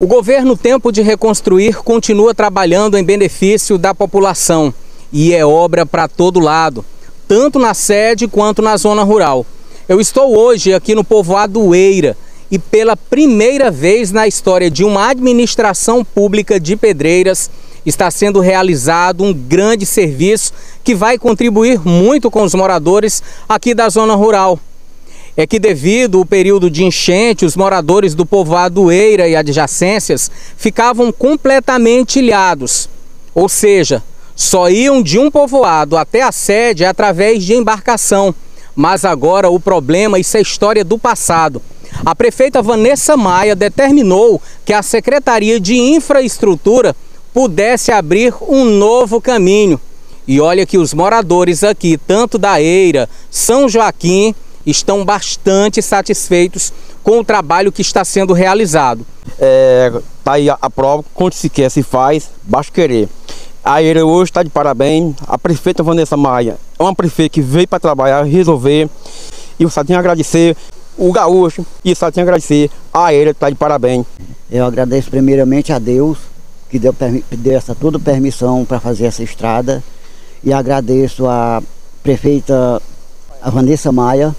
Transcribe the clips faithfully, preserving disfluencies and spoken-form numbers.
O governo Tempo de Reconstruir continua trabalhando em benefício da população e é obra para todo lado, tanto na sede quanto na zona rural. Eu estou hoje aqui no povoado Eira e pela primeira vez na história de uma administração pública de Pedreiras está sendo realizado um grande serviço que vai contribuir muito com os moradores aqui da zona rural. É que devido ao período de enchente, os moradores do povoado Eira e adjacências ficavam completamente ilhados, ou seja, só iam de um povoado até a sede através de embarcação. Mas agora o problema, isso é história do passado. A prefeita Vanessa Maia determinou que a Secretaria de Infraestrutura pudesse abrir um novo caminho. E olha que os moradores aqui, tanto da Eira, São Joaquim, estão bastante satisfeitos com o trabalho que está sendo realizado. É, tá aí a, a prova, quando se quer se faz, basta querer. A Eira hoje está de parabéns, a prefeita Vanessa Maia é uma prefeita que veio para trabalhar, resolver, e eu só tenho a agradecer o gaúcho, e só tenho a agradecer a Eira, está de parabéns. Eu agradeço primeiramente a Deus, que deu, deu essa toda permissão para fazer essa estrada, e agradeço a prefeita a Vanessa Maia.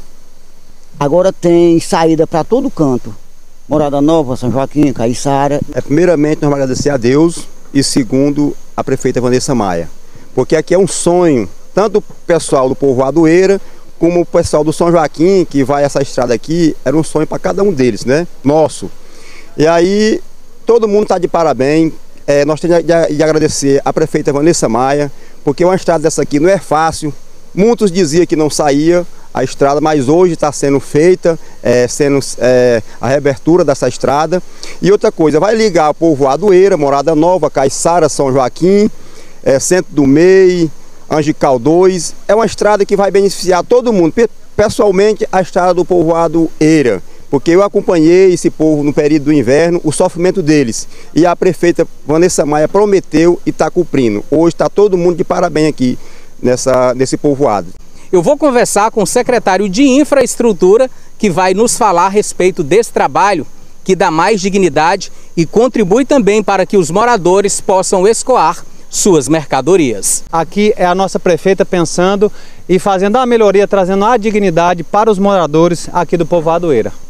Agora tem saída para todo canto, Morada Nova, São Joaquim, Caiçara. É, primeiramente, nós vamos agradecer a Deus e segundo, a prefeita Vanessa Maia, porque aqui é um sonho, tanto o pessoal do povoado Eira, como o pessoal do São Joaquim, que vai essa estrada aqui, era um sonho para cada um deles, né? Nosso. E aí, todo mundo está de parabéns. É, nós temos de, de agradecer a prefeita Vanessa Maia, porque uma estrada dessa aqui não é fácil. Muitos diziam que não saía a estrada, mas hoje está sendo feita, é, sendo é, a reabertura dessa estrada. E outra coisa, vai ligar o povoado Eira, Morada Nova, Caiçara, São Joaquim, é, Centro do Mei, Angical dois. É uma estrada que vai beneficiar todo mundo, pessoalmente a estrada do povoado Eira, porque eu acompanhei esse povo no período do inverno, o sofrimento deles. E a prefeita Vanessa Maia prometeu e está cumprindo. Hoje está todo mundo de parabéns aqui nessa, nesse povoado. Eu vou conversar com o secretário de Infraestrutura, que vai nos falar a respeito desse trabalho, que dá mais dignidade e contribui também para que os moradores possam escoar suas mercadorias. Aqui é a nossa prefeita pensando e fazendo a melhoria, trazendo a dignidade para os moradores aqui do povoado Eira.